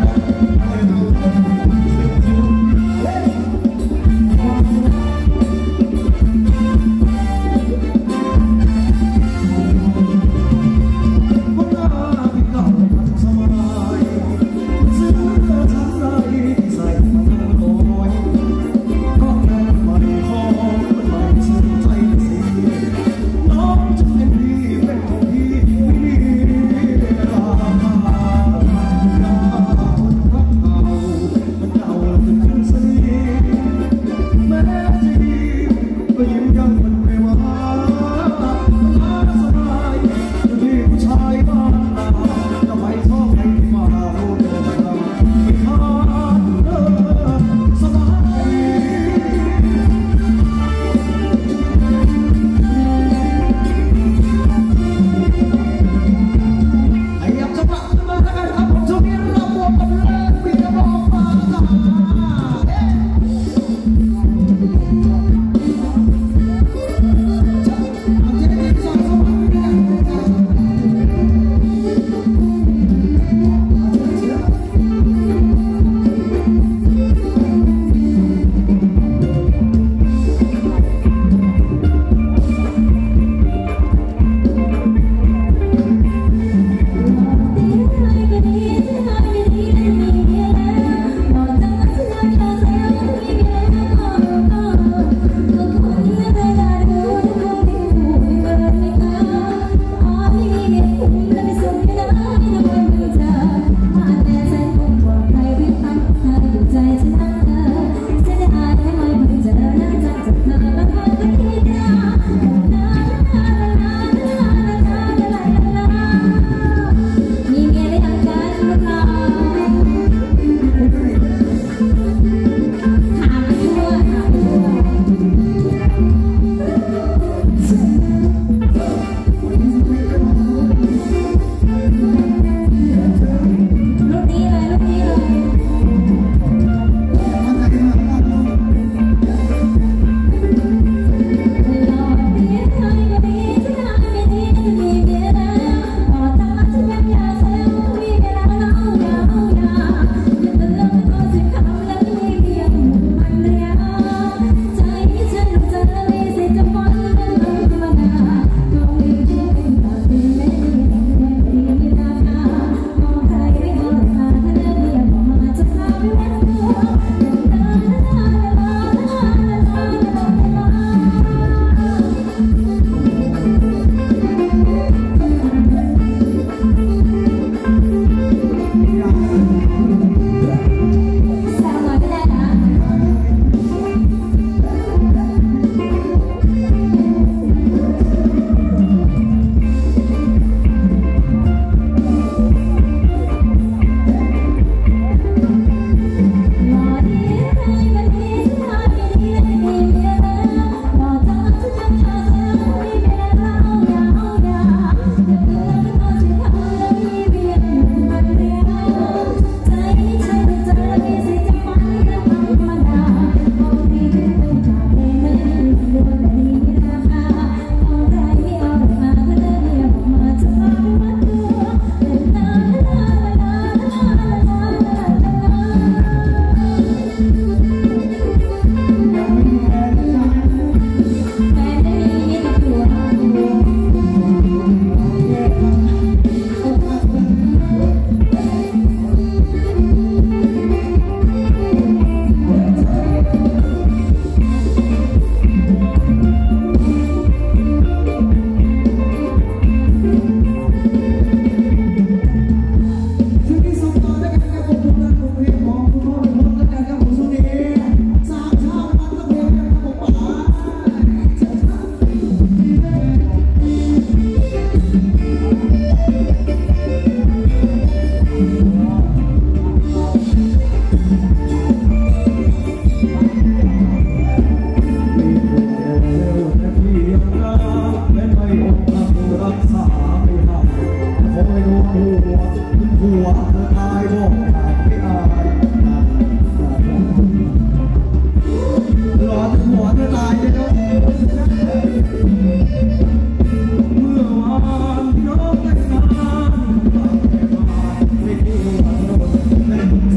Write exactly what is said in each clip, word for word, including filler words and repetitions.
Thank you.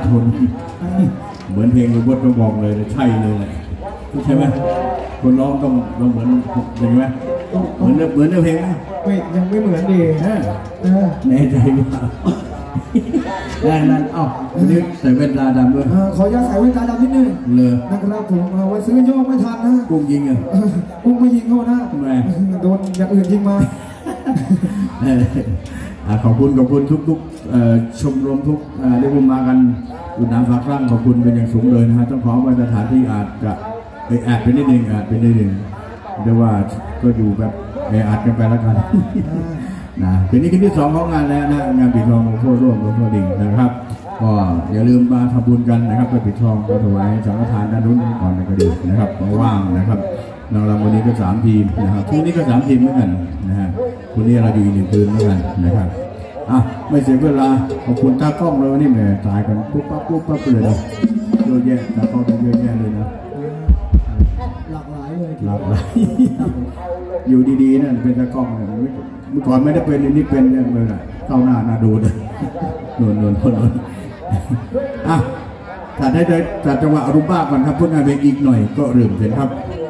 ทนเหมือนเพลงรูบดก็บอกเลยใช่เลยแหละใช่ไหมคนร้องต้องต้องเหมือนเห็นไหมเหมือนเหมือนเนื้อเพลงไหมไม่ยังไม่เหมือนดีแน่ใจว่านั่นนั่นเอ้านี่ใส่แว่นตาดำด้วยขออนุญาตใส่แว่นตาดำนิดนึงเลยนะครับผมวันซื้อย่อไม่ทันนะกุ้งยิงอ่ะกุ้งไม่ยิงเขานะโดนอย่างอื่นยิงมาขอบคุณขอบคุณทุกๆชมรมทุกได้ร่วมมากันอุดหนุนฝากร่างขอบคุณเป็นอย่างสูงเลยนะฮะต้องขอมาตรฐานที่อาจจะแอบเป็นนิดนึงอาจเป็นนิดนึงเรียกว่าก็อยู่แบบแออัดกันไปแล้วกันนะทีนี้คืนที่สองของงานแล้วนะงานปิดทองหลวงพ่อร่วมหลวงพ่อดิ่งนะครับก็อย่าลืมมาทำบุญกันนะครับไปปิดทองก็ถวายสังฆทานด้านนู้นก่อนในกระดิ่งนะครับว่างนะครับนางรำวันนี้ก็สามทีมนะครับทุกนี้ก็สามทีมเหมือนกันนะฮะวันนี้เราอยู่อีกหนึ่งคืนเหมือนกันนะครับอ่ะไม่เสียเวลาขอบคุณตากล้องเลยวันนี้แหมตายกันปุ๊บปั๊บปุ๊บปั๊บเลยนะเยอะแยะตากล้องเยอะแยะเลยนะหลากหลายเลยหลากหลายอยู่ดีๆนั่นเป็นตากล้องเนี่ยเมื่อก่อนไม่ได้เป็นนี่เป็นเนี่ยเลยนะเข้าหน้าหน้าดูเลยนวลนวลคนนวลอ่ะจัดให้ได้จัดจังหวะอารมณ์บ้าก่อนครับพูดงานเพลงอีกหน่อยก็เริ่มเสร็จครับ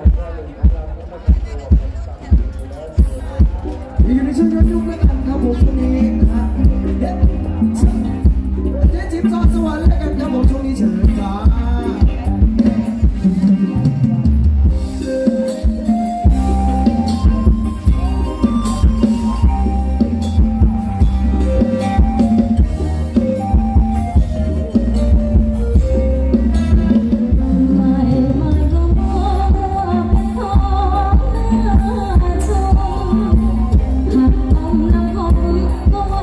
อยู่ในช่วงยุ่งแล้วกันครับผมช่วงนี้นะฮะเจ๊จิ๊บซอนสวรรค์แล้วกันครับผมช่วงนี้เชิญครับก็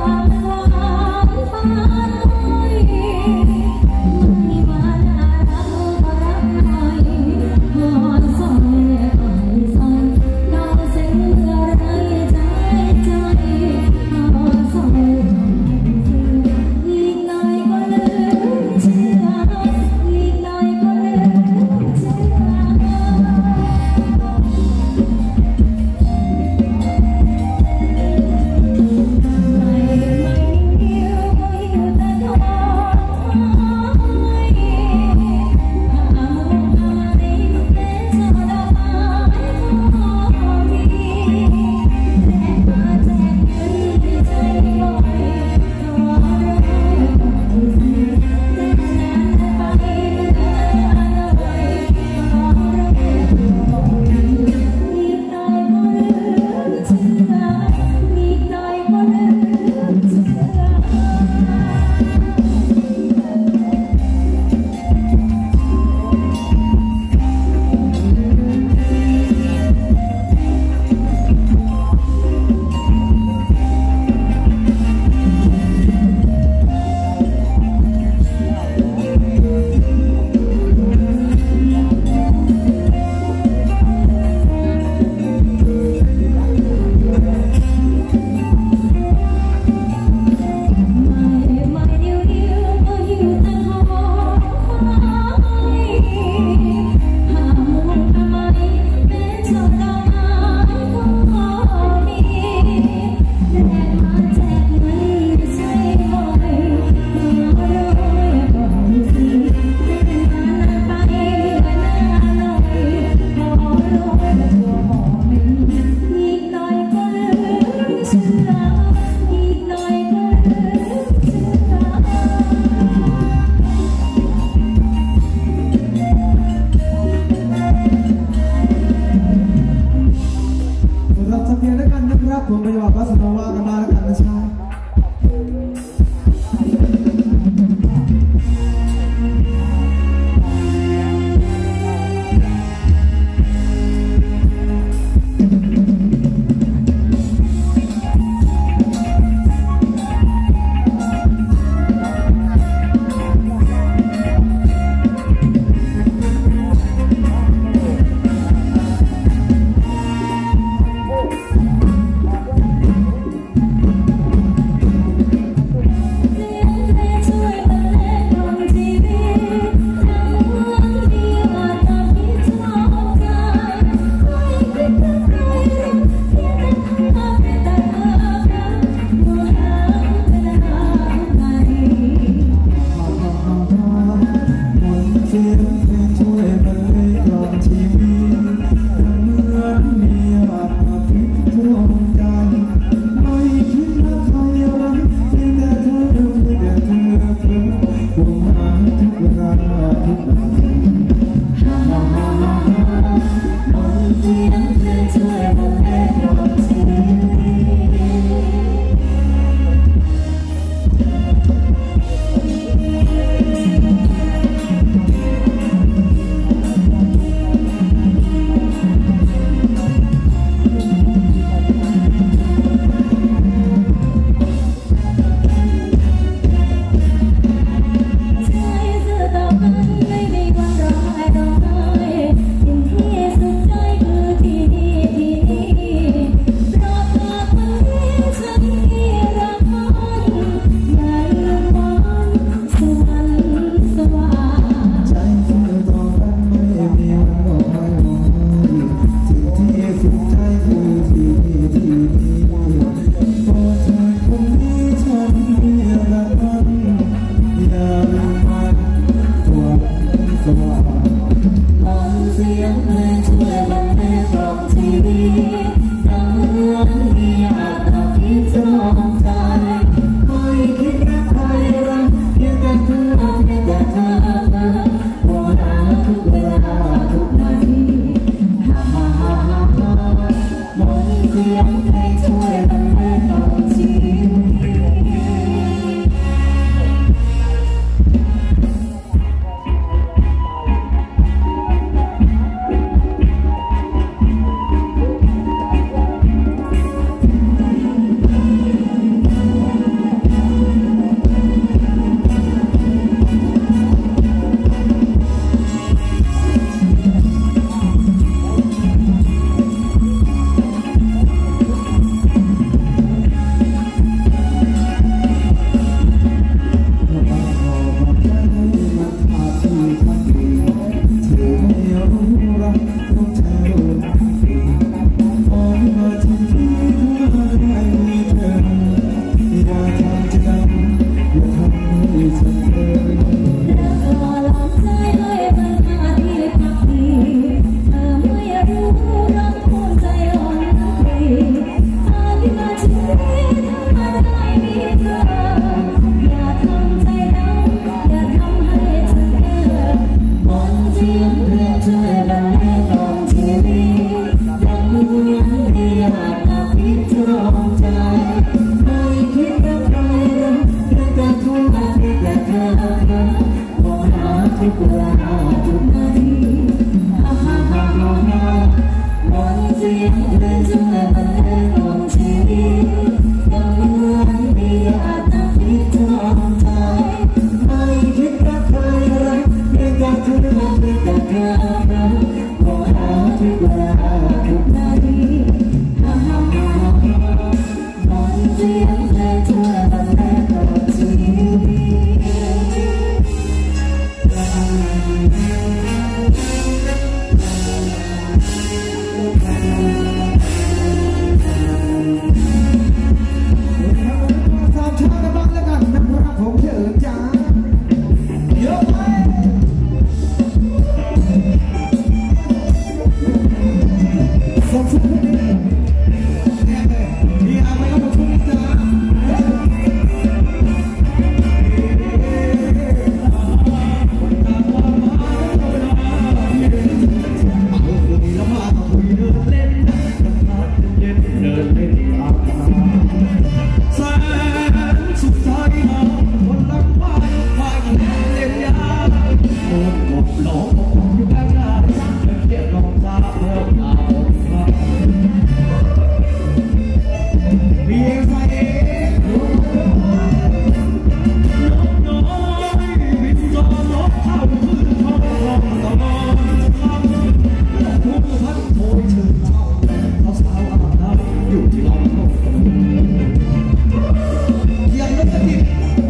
มองเสียงเพลงช่วยบรรเลงกล่อมชีวิตดังเมื่อมีอยากทำให้เธอมองใจไม่คิดรักใครรักเพียงแต่เธอเพียงแต่เธอเธอโบราณทุกเวลาทุกนาทีฮ่าฮ่าฮ่าฮ่าฮ่ามองเสียงเพลงช่วยบรรเลงกล่อมชีวิต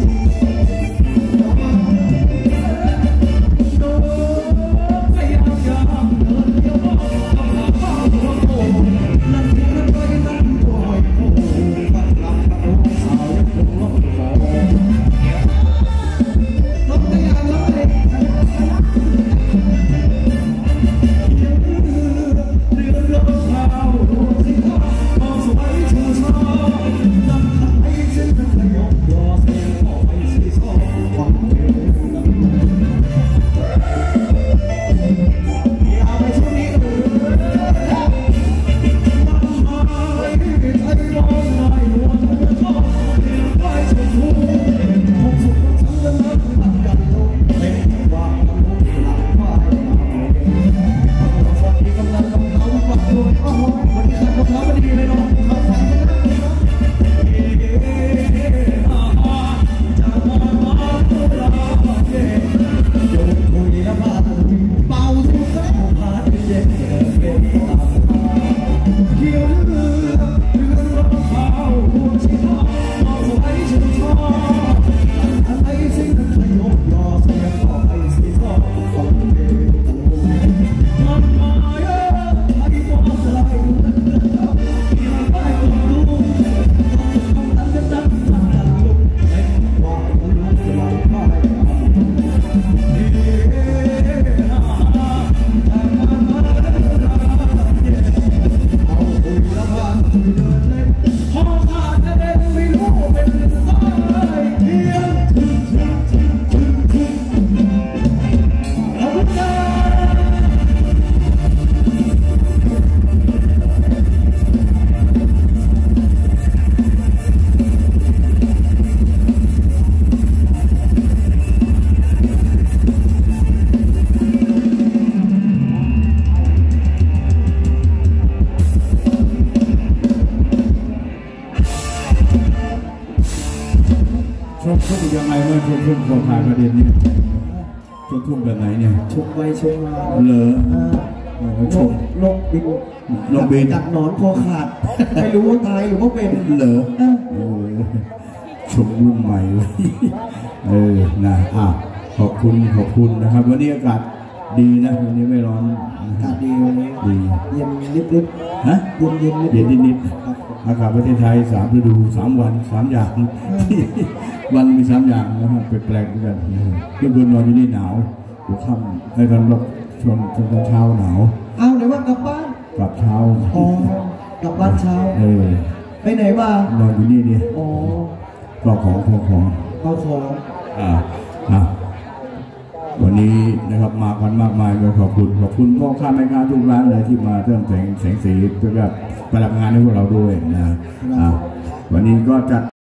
พยายามเขาจะยังไงเมื่อช่วงช่วงพอผ่านประเด็นนี้ช่วงช่วงแบบไหนเนี่ยชกไวชกมาเหลือชกนกบินนกบินกัดหนอนคอขาดไม่รู้ว่าตายหรือว่าเป็นเหลือโอ้ชมรุ่นใหม่เลยเออนะอ่ะขอบคุณขอบคุณนะครับวันนี้อากาศดีนะวันนี้ไม่ร้อนอากาศดีวันนี้ดีเย็นนิดนิดฮะเย็นเย็นนิดเย็นนิดๆอากาศประเทศไทยสามฤดูสามวันสามอย่างวันมีสามอย่างนะครับแปลกๆเหมือนกันเมื่อคืนนอนอยู่นี่หนาวหัวค่ำในตอนรบช่วงตอนเช้าหนาวเอาไหนว่ากลับบ้านกลับเช้าอ๋อกลับบ้านเช้าเออไปไหนบ้างนอนอยู่นี่เนี่ยอ๋อก็ของของของเอาของอ่าอ่าวันนี้นะครับมากันมากมายก็ขอบคุณขอบคุณพ่อค้าแม่ค้าทุกร้านเลยที่มาเติมแสงแสงสีเพื่อประดับงานให้พวกเราด้วยนะอ่าวันนี้ก็จัด